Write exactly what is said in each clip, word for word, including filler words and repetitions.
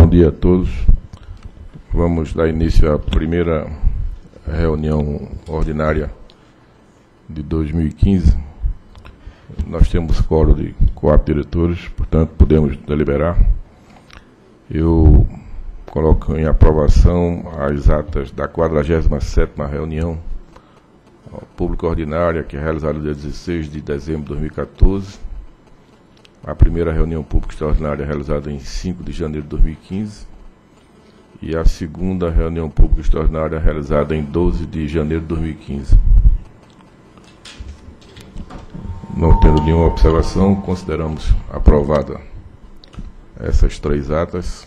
dia a todos. Vamos dar início à primeira reunião ordinária de dois mil e quinze. Nós temos quórum de quatro diretores, portanto, podemos deliberar. Eu coloco em aprovação as atas da quadragésima sétima reunião pública ordinária, que é realizada no dia dezesseis de dezembro de dois mil e quatorze. A primeira reunião pública extraordinária realizada em cinco de janeiro de dois mil e quinze. E a segunda reunião pública extraordinária realizada em doze de janeiro de dois mil e quinze. Não tendo nenhuma observação, consideramos aprovada essas três atas.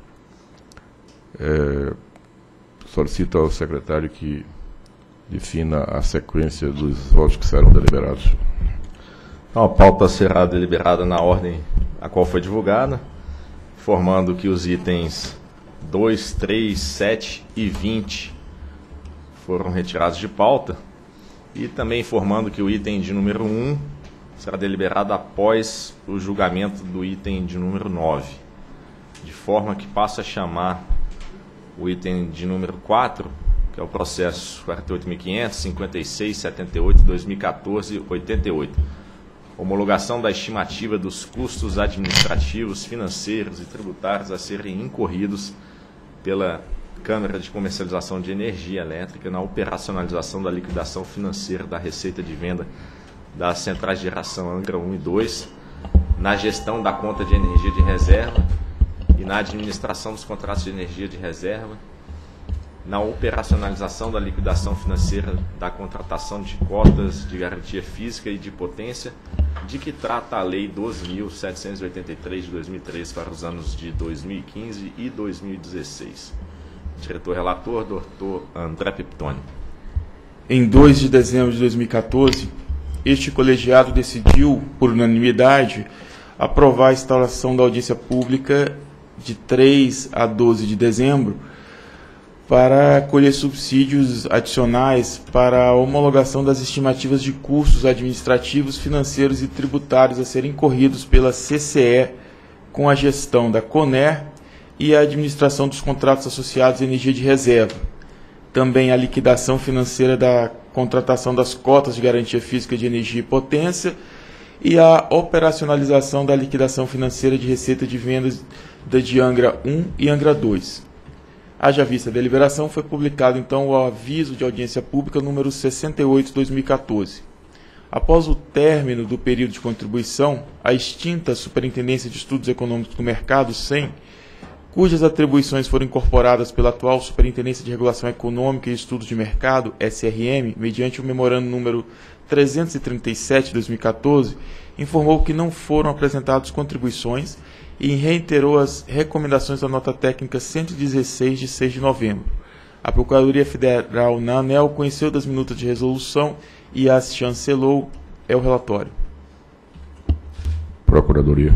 É, solicito ao secretário que defina a sequência dos votos que serão deliberados. Então, a pauta será deliberada na ordem a qual foi divulgada, informando que os itens dois, três, sete e vinte foram retirados de pauta, e também informando que o item de número um será deliberado após o julgamento do item de número nove, de forma que passa a chamar o item de número quatro, que é o processo quarenta e oito mil quinhentos, cinquenta e seis, setenta e oito, dois mil e quatorze, oitenta e oito. Homologação da estimativa dos custos administrativos, financeiros e tributários a serem incorridos pela Câmara de Comercialização de Energia Elétrica na operacionalização da liquidação financeira da receita de venda das centrais de geração Angra um e dois, na gestão da conta de energia de reserva e na administração dos contratos de energia de reserva, na operacionalização da liquidação financeira da contratação de cotas de garantia física e de potência, de que trata a Lei doze mil setecentos e oitenta e três de dois mil e três para os anos de dois mil e quinze e dois mil e dezesseis. Diretor-relator, doutor André Piptoni. Em dois de dezembro de dois mil e quatorze, este colegiado decidiu, por unanimidade, aprovar a instauração da audiência pública de três a doze de dezembro para colher subsídios adicionais para a homologação das estimativas de custos administrativos, financeiros e tributários a serem incorridos pela C C E com a gestão da CONER e a administração dos contratos associados à energia de reserva. Também a liquidação financeira da contratação das cotas de garantia física de energia e potência e a operacionalização da liquidação financeira de receita de vendas de Angra um e Angra dois. Haja vista a deliberação, foi publicado então o aviso de audiência pública número sessenta e oito de dois mil e quatorze. Após o término do período de contribuição, a extinta Superintendência de Estudos Econômicos do Mercado, SEM, cujas atribuições foram incorporadas pela atual Superintendência de Regulação Econômica e Estudos de Mercado, S R M, mediante o memorando número trezentos e trinta e sete de dois mil e quatorze, informou que não foram apresentadas contribuições e reiterou as recomendações da nota técnica cento e dezesseis de seis de novembro. A Procuradoria Federal na ANEEL conheceu das minutas de resolução e as chancelou. É o relatório. Procuradoria.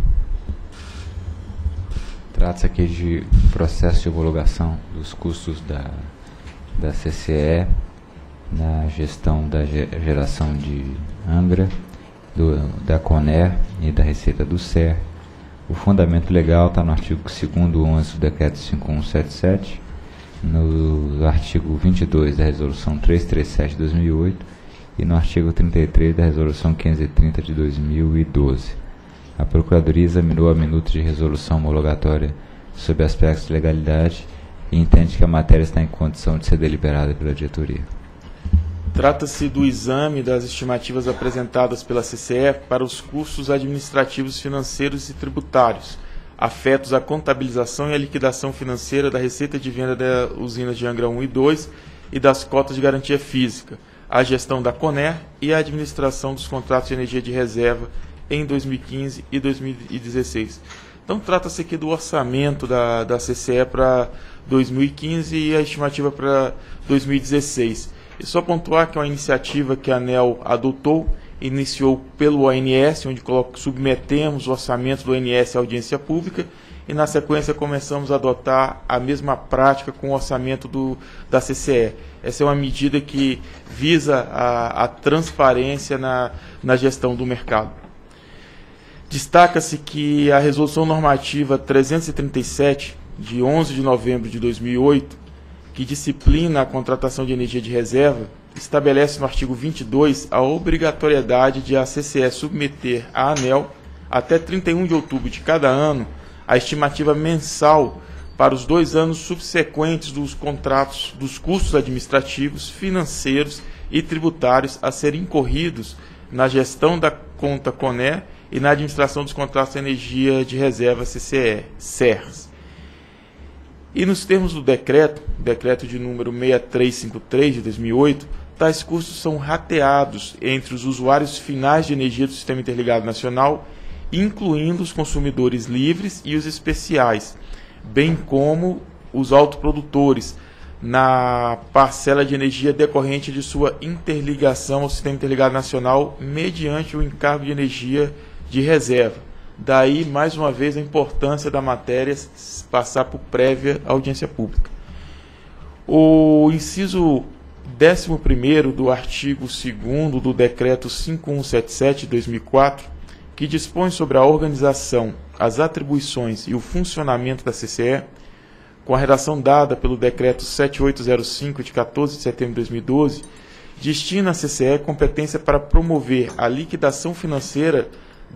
Trata-se aqui de processo de homologação dos custos da, da C C E na gestão da geração de Angra, do, da CONER e da Receita do S E R. O fundamento legal está no artigo segundo onze do Decreto cinco mil cento e setenta e sete, no artigo vinte e dois da Resolução trezentos e trinta e sete de dois mil e oito e no artigo trinta e três da Resolução quinhentos e trinta de dois mil e doze. A Procuradoria examinou a minuta de resolução homologatória sob aspectos de legalidade e entende que a matéria está em condição de ser deliberada pela diretoria. Trata-se do exame das estimativas apresentadas pela C C E para os custos administrativos, financeiros e tributários, afetos à contabilização e à liquidação financeira da receita de venda da usina de Angra um e dois e das cotas de garantia física, a gestão da CONER e a administração dos contratos de energia de reserva em dois mil e quinze e dois mil e dezesseis. Então, trata-se aqui do orçamento da, da C C E para dois mil e quinze e a estimativa para dois mil e dezesseis. E só pontuar que é uma iniciativa que a ANEEL adotou, iniciou pelo O N S, onde submetemos o orçamento do O N S à audiência pública, e na sequência começamos a adotar a mesma prática com o orçamento do, da C C E. Essa é uma medida que visa a, a transparência na, na gestão do mercado. Destaca-se que a Resolução Normativa trezentos e trinta e sete, de onze de novembro de dois mil e oito, que disciplina a contratação de energia de reserva, estabelece no artigo vinte e dois a obrigatoriedade de a C C E submeter à ANEEL, até trinta e um de outubro de cada ano, a estimativa mensal para os dois anos subsequentes dos contratos, dos custos administrativos, financeiros e tributários a serem incorridos na gestão da conta CONÉ e na administração dos contratos de energia de reserva C C E, C E R S. E nos termos do decreto, decreto de número seis mil trezentos e cinquenta e três de dois mil e oito, tais custos são rateados entre os usuários finais de energia do Sistema Interligado Nacional, incluindo os consumidores livres e os especiais, bem como os autoprodutores, na parcela de energia decorrente de sua interligação ao Sistema Interligado Nacional mediante o encargo de energia de reserva. Daí, mais uma vez, a importância da matéria passar por prévia audiência pública. O inciso décimo primeiro do artigo segundo do Decreto cinco mil cento e setenta e sete de dois mil e quatro, que dispõe sobre a organização, as atribuições e o funcionamento da C C E, com a redação dada pelo Decreto sete mil oitocentos e cinco, de quatorze de setembro de dois mil e doze, destina à C C E competência para promover a liquidação financeira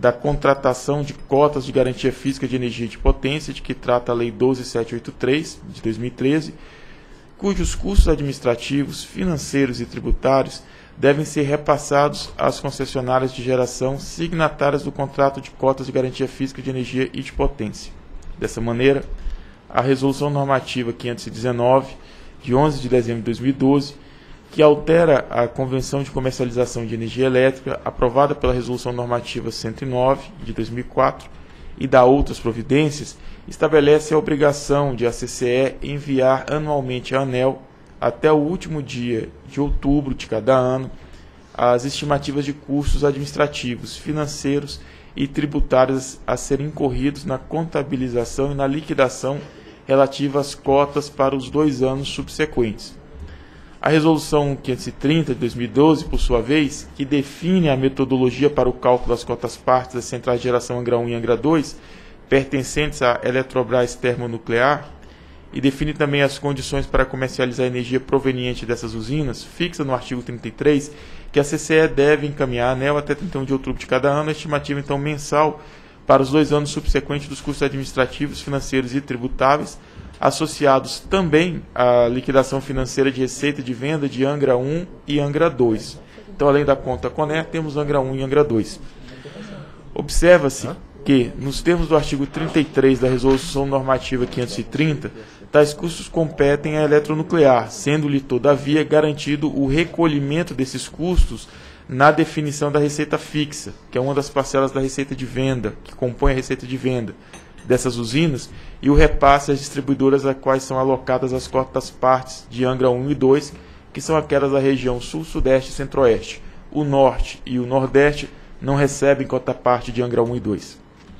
da contratação de cotas de garantia física de energia de potência, de que trata a Lei doze mil setecentos e oitenta e três, de dois mil e treze, cujos custos administrativos, financeiros e tributários devem ser repassados às concessionárias de geração signatárias do contrato de cotas de garantia física de energia e de potência. Dessa maneira, a Resolução Normativa quinhentos e dezenove, de onze de dezembro de dois mil e doze, que altera a Convenção de Comercialização de Energia Elétrica, aprovada pela Resolução Normativa cento e nove, de dois mil e quatro, e da outras providências, estabelece a obrigação de a C C E enviar anualmente à ANEEL, até o último dia de outubro de cada ano, as estimativas de custos administrativos, financeiros e tributários a serem incorridos na contabilização e na liquidação relativa às cotas para os dois anos subsequentes. A Resolução quinhentos e trinta, de dois mil e doze, por sua vez, que define a metodologia para o cálculo das cotas-partes das centrais de geração Angra um e Angra dois, pertencentes à Eletrobras Termonuclear, e define também as condições para comercializar a energia proveniente dessas usinas, fixa no artigo trinta e três, que a C C E deve encaminhar à ANEEL até trinta e um de outubro de cada ano, a estimativa então mensal para os dois anos subsequentes dos custos administrativos, financeiros e tributáveis, associados também à liquidação financeira de receita de venda de Angra um e Angra dois. Então, além da conta CONÉ, temos Angra um e Angra dois. Observa-se que, nos termos do artigo trinta e três da Resolução Normativa quinhentos e trinta, tais custos competem à eletronuclear, sendo-lhe, todavia, garantido o recolhimento desses custos na definição da receita fixa, que é uma das parcelas da receita de venda, que compõe a receita de venda dessas usinas, e o repasse às distribuidoras a quais são alocadas as cotas-partes de Angra um e dois, que são aquelas da região Sul, Sudeste e Centro-Oeste. O Norte e o Nordeste não recebem cota-parte de Angra um e dois.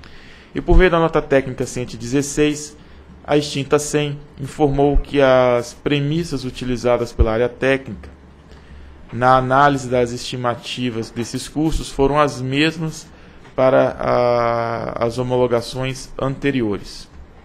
E por meio da nota técnica cento e dezesseis, a extinta cem informou que as premissas utilizadas pela área técnica na análise das estimativas desses custos foram as mesmas para a, as homologações anteriores.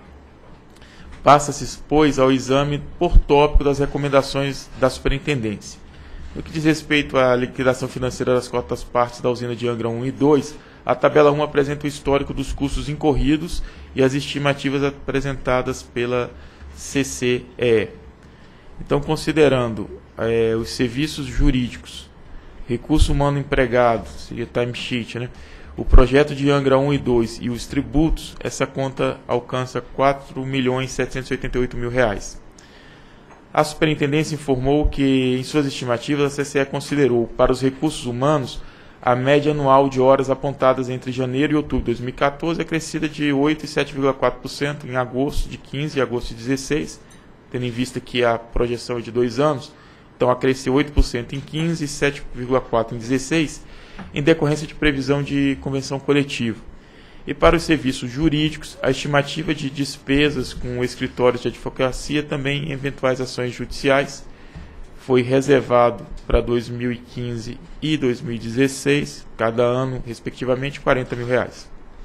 Passa-se, pois, ao exame por tópico das recomendações da Superintendência. No que diz respeito à liquidação financeira das cotas-partes da usina de Angra um e dois, a tabela um apresenta o histórico dos custos incorridos e as estimativas apresentadas pela C C E. Então, considerando é, os serviços jurídicos, recurso humano empregado, seria timesheet, né? O projeto de Angra um e dois e os tributos, essa conta alcança quatro milhões setecentos e oitenta e oito mil reais. A Superintendência informou que, em suas estimativas, a C C E considerou, para os recursos humanos, a média anual de horas apontadas entre janeiro e outubro de dois mil e quatorze acrescida de oito e sete vírgula quatro por cento em agosto de quinze e agosto de dezesseis, tendo em vista que a projeção é de dois anos, então acresceu oito por cento em quinze e sete vírgula quatro por cento em dezesseis, em decorrência de previsão de convenção coletiva. E para os serviços jurídicos, a estimativa de despesas com escritórios de advocacia, também em eventuais ações judiciais, foi reservado para dois mil e quinze e dois mil e dezesseis, cada ano, respectivamente, quarenta mil reais.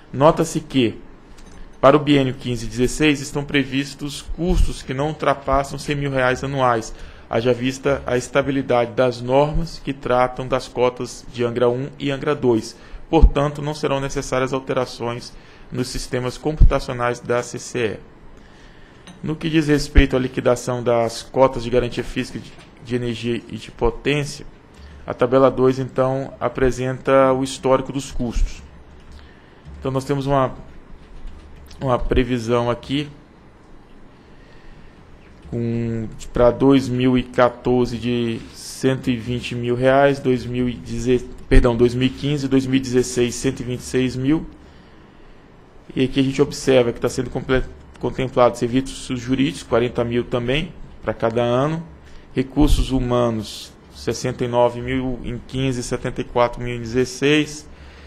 Nota-se que, para o biênio quinze e dezesseis, estão previstos custos que não ultrapassam cem mil reais anuais, haja vista a estabilidade das normas que tratam das cotas de Angra um e Angra dois. Portanto, não serão necessárias alterações nos sistemas computacionais da C C E. No que diz respeito à liquidação das cotas de garantia física de, de energia e de potência, a tabela dois, então, apresenta o histórico dos custos. Então, nós temos uma, uma previsão aqui para dois mil e quatorze de cento e vinte mil reais, dois mil e dezesseis, perdão, dois mil e quinze, dois mil e dezesseis, cento e vinte e seis mil. E aqui a gente observa que está sendo contemplado serviços jurídicos, quarenta mil também, para cada ano. Recursos humanos, sessenta e nove mil em quinze, setenta e quatro mil em dezesseis.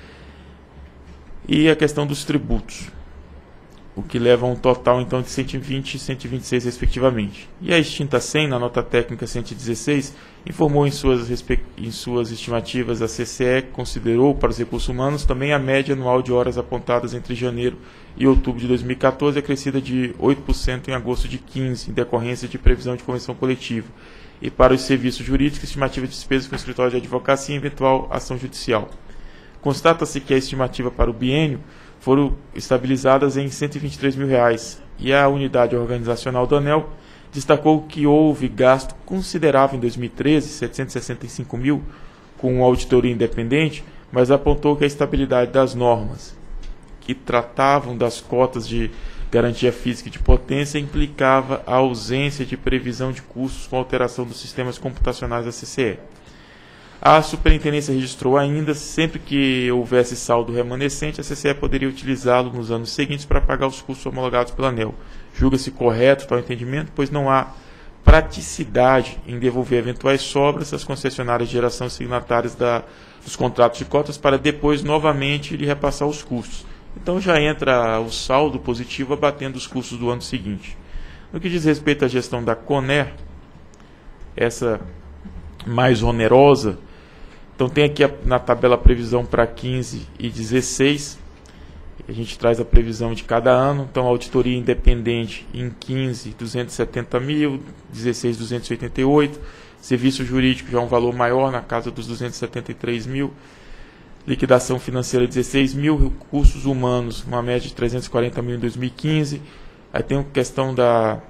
E a questão dos tributos, o que leva a um total então de cento e vinte e cento e vinte e seis respectivamente. E a extinta cem, na nota técnica cento e dezesseis, informou em suas, em suas estimativas a C C E considerou para os recursos humanos também a média anual de horas apontadas entre janeiro e outubro de dois mil e quatorze, acrescida de oito por cento em agosto de quinze, em decorrência de previsão de convenção coletiva. E para os serviços jurídicos, estimativa de despesas com escritório de advocacia e eventual ação judicial. Constata-se que a estimativa para o biênio foram estabilizadas em cento e vinte e três mil reais, e a unidade organizacional do ANEEL destacou que houve gasto considerável em dois mil e treze, setecentos e sessenta e cinco mil, com uma auditoria independente, mas apontou que a estabilidade das normas que tratavam das cotas de garantia física e de potência implicava a ausência de previsão de custos com alteração dos sistemas computacionais da C C E. A superintendência registrou ainda, sempre que houvesse saldo remanescente, a C C E poderia utilizá-lo nos anos seguintes para pagar os custos homologados pela ANEEL. Julga-se correto tal entendimento, pois não há praticidade em devolver eventuais sobras às concessionárias de geração signatárias da, dos contratos de cotas para depois novamente lhe repassar os custos. Então já entra o saldo positivo abatendo os custos do ano seguinte. No que diz respeito à gestão da CONER, essa mais onerosa, então tem aqui a, na tabela a previsão para quinze e dezesseis, a gente traz a previsão de cada ano, então a auditoria independente em quinze, duzentos e setenta mil, dezesseis, duzentos e oitenta e oito, serviço jurídico já um valor maior, na casa dos duzentos e setenta e três mil, liquidação financeira dezesseis mil, recursos humanos, uma média de trezentos e quarenta mil em dois mil e quinze, aí tem a questão da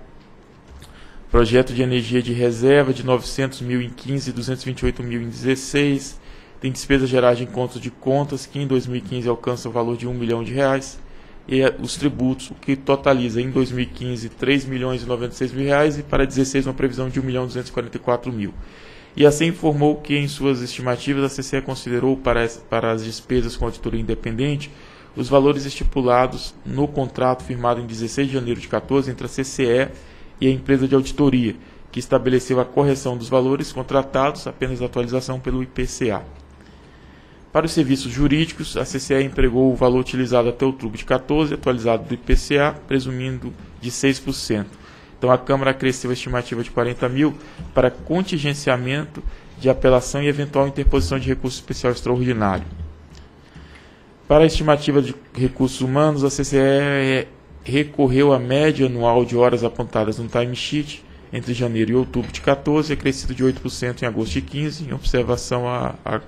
projeto de energia de reserva de novecentos mil em quinze, duzentos e vinte e oito mil em dezesseis. Tem despesas gerais de encontros de contas, que em dois mil e quinze alcança o valor de um milhão de reais. E os tributos, o que totaliza em dois mil e quinze três milhões e noventa e seis mil reais e para dezesseis uma previsão de um milhão duzentos e quarenta e quatro mil. E assim informou que em suas estimativas a C C E considerou para, para as despesas com auditoria independente os valores estipulados no contrato firmado em dezesseis de janeiro de quatorze entre a C C E e a empresa de auditoria, que estabeleceu a correção dos valores contratados, apenas a atualização pelo I P C A. Para os serviços jurídicos, a C C E empregou o valor utilizado até outubro de quatorze, atualizado do I P C A, presumindo de seis por cento. Então a Câmara acresceu a estimativa de quarenta mil para contingenciamento de apelação e eventual interposição de recurso especial extraordinário. Para a estimativa de recursos humanos, a C C E recorreu à média anual de horas apontadas no timesheet entre janeiro e outubro de quatorze, acrescido de oito por cento em agosto de quinze, em observação à, à,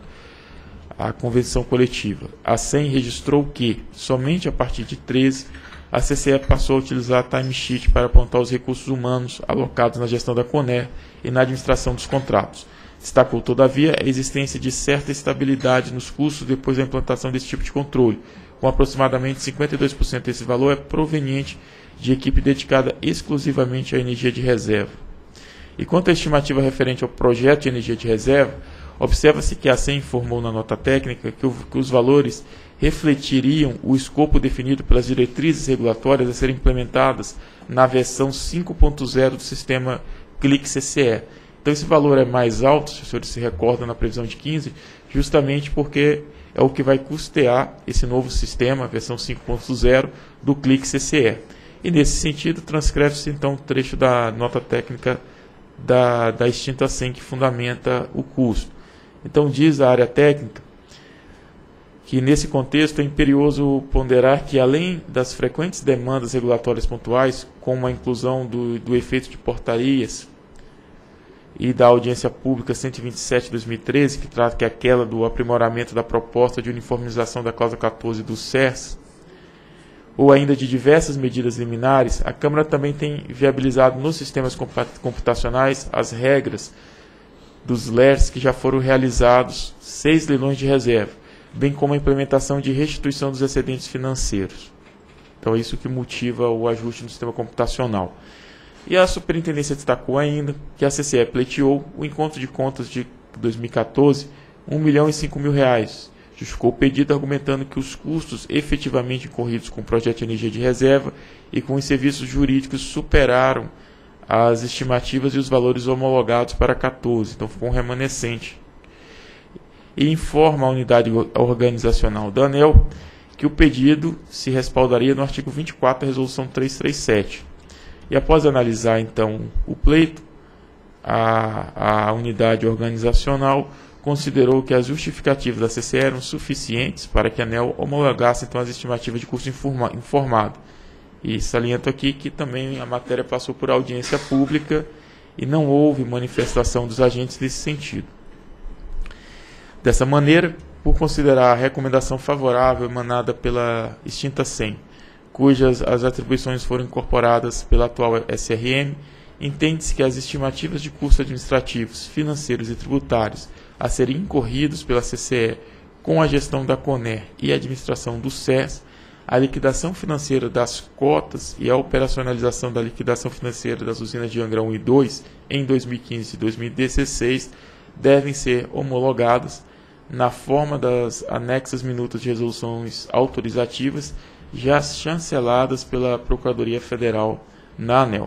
à convenção coletiva. A cem registrou que, somente a partir de treze, a C C E passou a utilizar a timesheet para apontar os recursos humanos alocados na gestão da CONER e na administração dos contratos. Destacou, todavia, a existência de certa estabilidade nos custos depois da implantação desse tipo de controle, com aproximadamente cinquenta e dois por cento desse valor é proveniente de equipe dedicada exclusivamente à energia de reserva. E quanto à estimativa referente ao projeto de energia de reserva, observa-se que a cem informou na nota técnica que, o, que os valores refletiriam o escopo definido pelas diretrizes regulatórias a serem implementadas na versão cinco ponto zero do sistema Click C C E. Então esse valor é mais alto, se os senhores se recordam na previsão de quinze, justamente porque é o que vai custear esse novo sistema, a versão cinco ponto zero do Click C C E. E nesse sentido, transcreve-se então o trecho da nota técnica da, da extinta cem que fundamenta o custo. Então diz a área técnica que nesse contexto é imperioso ponderar que, além das frequentes demandas regulatórias pontuais, como a inclusão do, do efeito de portarias e da audiência pública cento e vinte e sete de dois mil e treze, que trata que é aquela do aprimoramento da proposta de uniformização da cláusula quatorze do C E R S, ou ainda de diversas medidas liminares, a Câmara também tem viabilizado nos sistemas computacionais as regras dos L E R S que já foram realizados seis leilões de reserva, bem como a implementação de restituição dos excedentes financeiros. Então é isso que motiva o ajuste no sistema computacional. E a Superintendência destacou ainda que a C C E pleiteou o encontro de contas de dois mil e quatorze, um milhão e cinco mil reais. Justificou o pedido argumentando que os custos efetivamente incorridos com o projeto de energia de reserva e com os serviços jurídicos superaram as estimativas e os valores homologados para quatorze, então ficou um remanescente. E informa a unidade organizacional da ANEEL que o pedido se respaldaria no artigo vinte e quatro da Resolução trezentos e trinta e sete. E após analisar, então, o pleito, a, a unidade organizacional considerou que as justificativas da C C E eram suficientes para que a ANEEL homologasse, então, as estimativas de custo informa, informado. E saliento aqui que também a matéria passou por audiência pública e não houve manifestação dos agentes nesse sentido. Dessa maneira, por considerar a recomendação favorável emanada pela extinta S E M, cujas as atribuições foram incorporadas pela atual S R M, entende-se que as estimativas de custos administrativos, financeiros e tributários a serem incorridos pela C C E com a gestão da CONER e a administração do C E S, a liquidação financeira das cotas e a operacionalização da liquidação financeira das usinas de Angra um e dois em dois mil e quinze e dois mil e dezesseis devem ser homologadas na forma das anexas minutas de resoluções autorizativas já chanceladas pela Procuradoria Federal na ANEEL.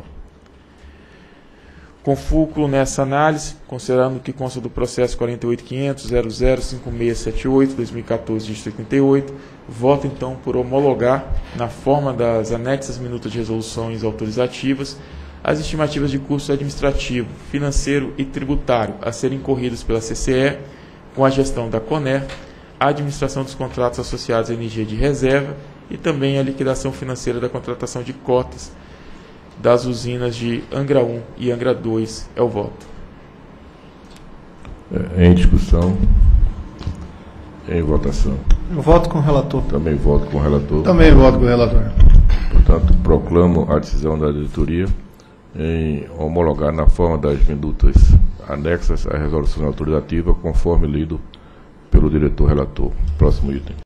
Confúculo nessa análise, considerando que consta do processo quarenta e oito ponto quinhentos ponto zero zero cinco seis sete oito barra dois mil e quatorze, dígito oitenta e oito, voto então por homologar, na forma das anexas minutas de resoluções autorizativas, as estimativas de custo administrativo, financeiro e tributário a serem incorridos pela C C E com a gestão da CONER, a administração dos contratos associados à energia de reserva e também a liquidação financeira da contratação de cotas das usinas de Angra um e Angra dois. É o voto. É, em discussão. Em votação. Eu voto com o relator. Também voto com o relator. Também voto com o relator. Portanto, proclamo a decisão da diretoria em homologar na forma das minutas anexas à resolução autorizativa, conforme lido pelo diretor relator. Próximo item.